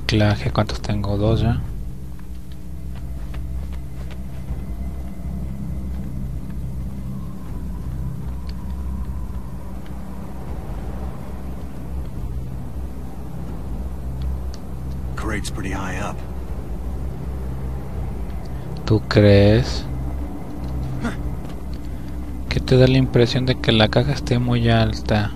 Reciclaje, ¿cuántos tengo? Dos ya. Crate's pretty high up. ¿Tú crees? ¿Qué te da la impresión de que la caja esté muy alta?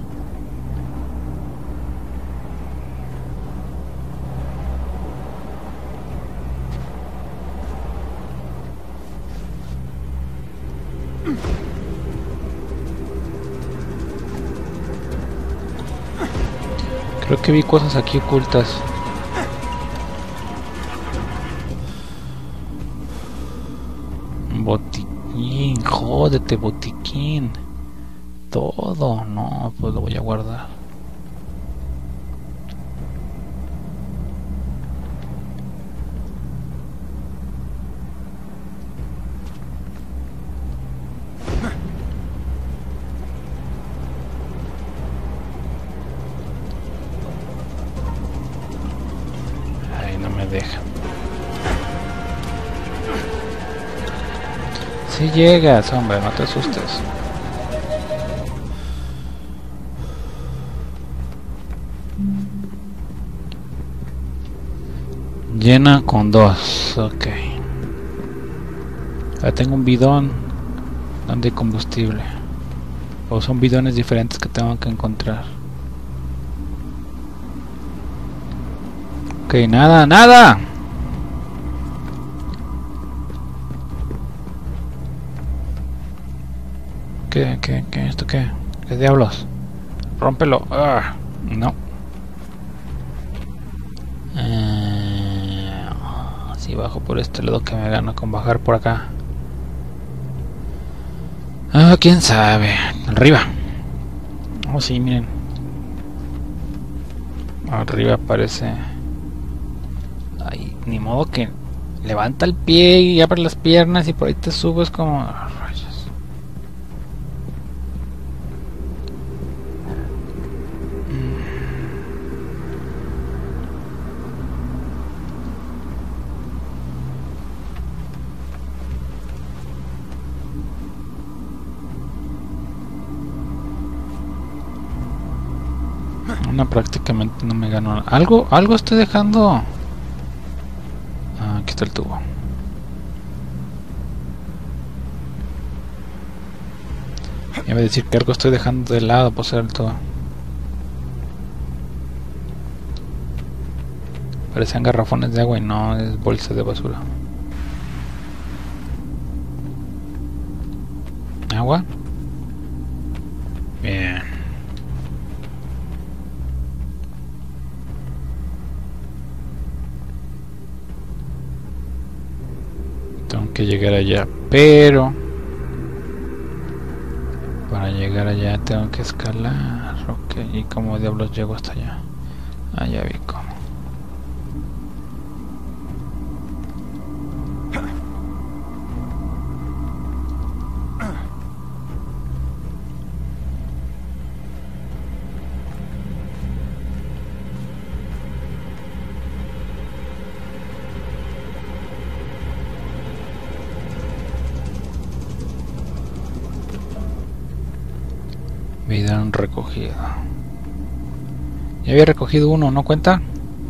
Creo que vi cosas aquí ocultas. Botiquín, jódete, botiquín. Todo, no, pues lo voy a guardar. Ay, no me deja. Si llegas, hombre, no te asustes. Llena con 2, ok. Ahora tengo un bidón donde hay combustible. O son bidones diferentes que tengo que encontrar. Ok, nada, nada. ¿Qué? ¿Esto qué? ¿Qué diablos? Rómpelo. Ah, no. Si bajo por este lado, que me gano con bajar por acá. Ah, quién sabe. Arriba. Oh, sí, miren. Arriba aparece. Ay, ni modo que levanta el pie y abre las piernas y por ahí te subes como... rayos. No, prácticamente no me gano. Algo estoy dejando. Ah, aquí está el tubo. Iba a decir que algo estoy dejando de lado por ser el tubo. Parecían garrafones de agua y no, es bolsa de basura. ¿Agua? Bien. Tengo que llegar allá, pero para llegar allá tengo que escalar. Ok, ¿y cómo diablos llego hasta allá? Ah, ya vi cómo. Bidón recogido. Ya había recogido uno, ¿no cuenta?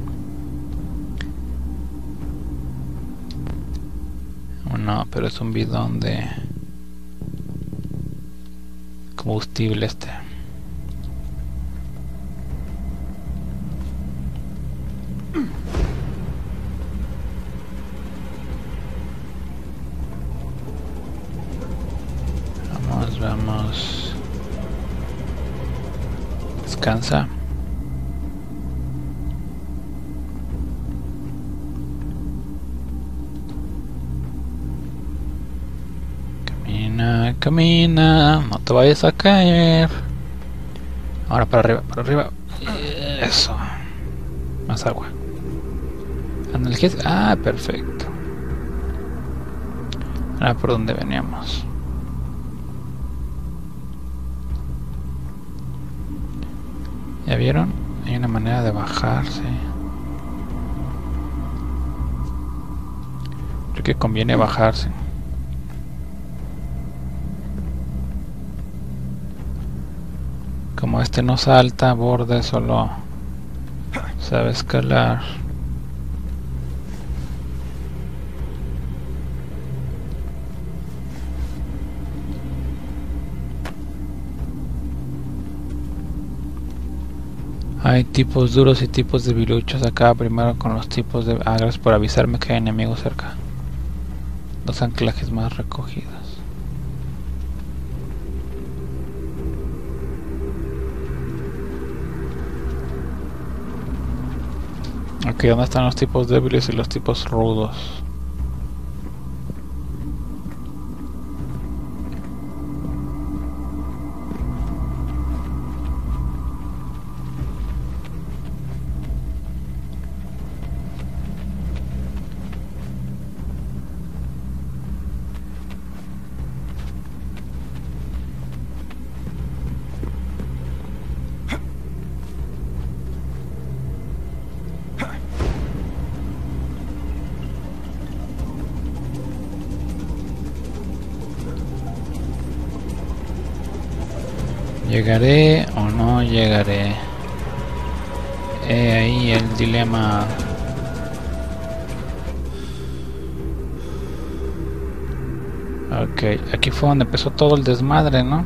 No, pero es un bidón de combustible este. Vamos. Descansa. Camina, no te vayas a caer. Ahora para arriba, para arriba. Eso. Más agua. Analgésico. Ah, perfecto. Ahora por donde veníamos. ¿Ya vieron? Hay una manera de bajarse. Creo que conviene bajarse. Como este no salta borde, solo sabe escalar. Hay tipos duros y tipos debiluchos acá. Primero con los tipos de... Ah, gracias por avisarme que hay enemigos cerca. Los anclajes más recogidos. Aquí, ¿dónde están los tipos débiles y los tipos rudos? ¿Llegaré o no llegaré? Ahí el dilema. Ok, aquí fue donde empezó todo el desmadre, ¿no?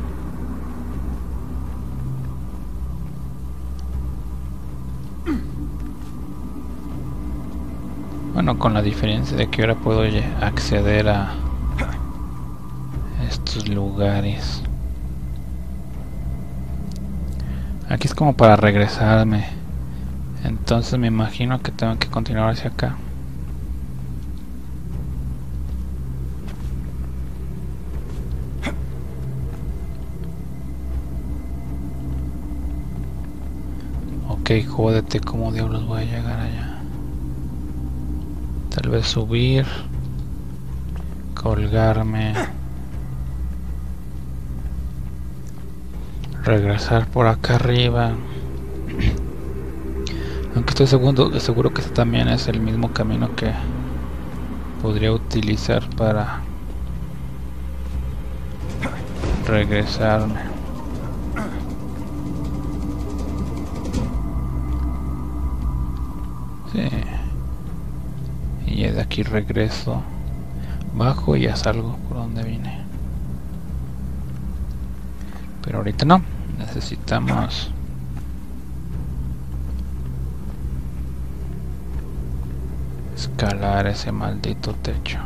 Bueno, con la diferencia de que ahora puedo acceder a estos lugares. Aquí es como para regresarme. Entonces me imagino que tengo que continuar hacia acá. Ok, jódete, ¿cómo diablos voy a llegar allá? Tal vez subir, colgarme, regresar por acá arriba. Aunque estoy seguro que este también es el mismo camino que podría utilizar para regresarme. Sí. Y de aquí regreso, bajo y ya salgo por donde vine. Pero ahorita no, necesitamos escalar ese maldito techo.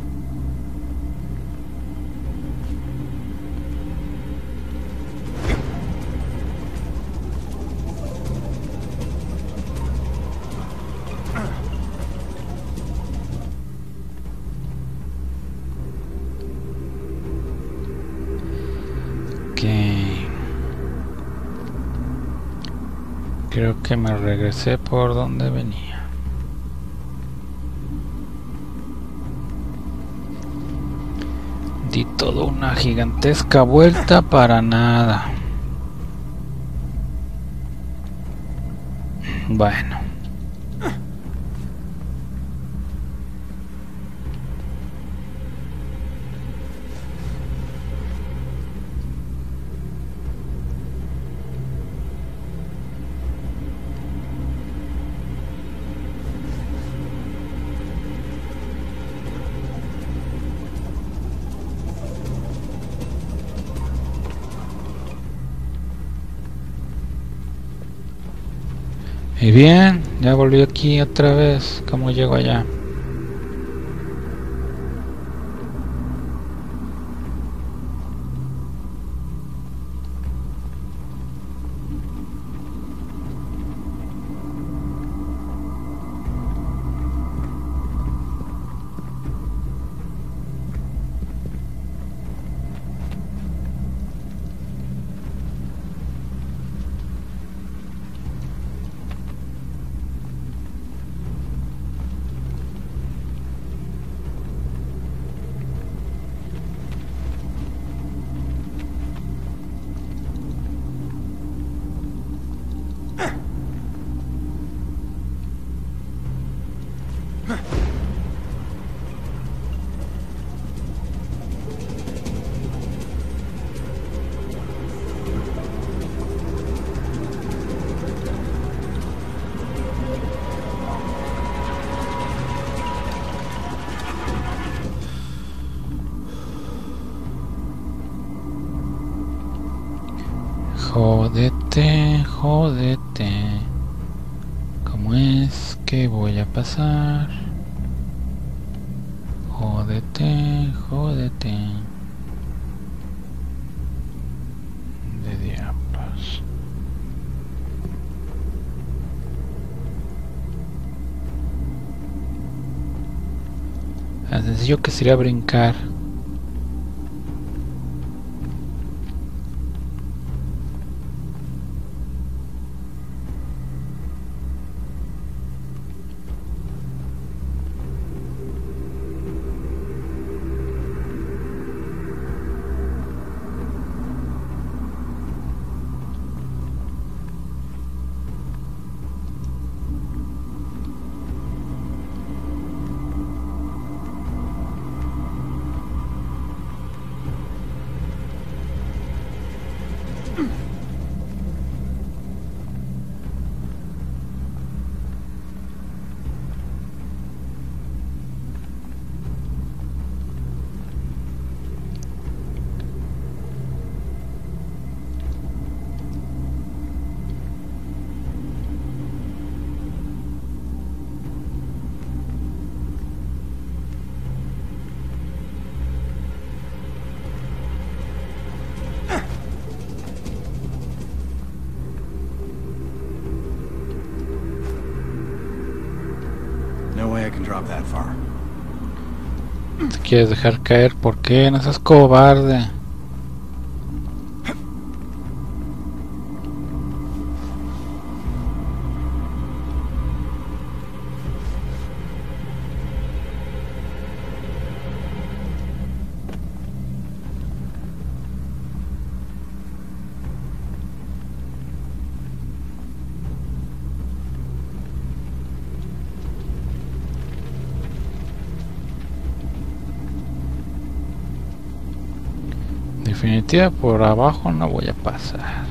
Creo que me regresé por donde venía. Di toda una gigantesca vuelta para nada. Bueno. Y bien, ya volví aquí otra vez. ¿Cómo llego allá? Jódete, jódete. ¿Cómo es que voy a pasar? Jódete, jódete. De diablos. Tan sencillo que sería brincar. No way I can drop that far. Te quieres dejar caer, ¿por qué? No seas cobarde. Definitiva por abajo no voy a pasar.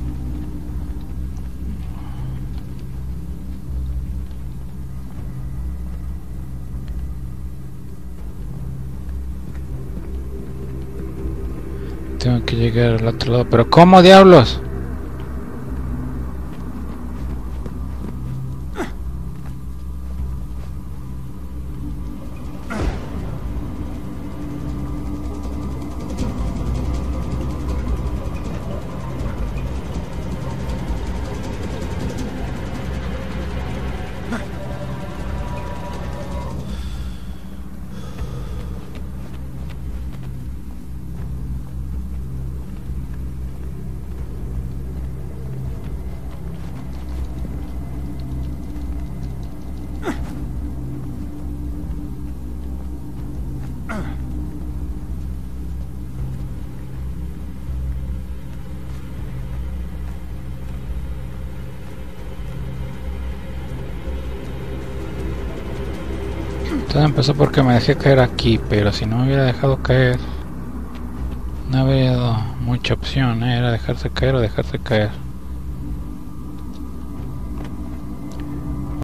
Tengo que llegar al otro lado, pero ¿cómo diablos? Todo empezó porque me dejé caer aquí, pero si no me hubiera dejado caer, no habría dado mucha opción, era dejarse caer o dejarse caer.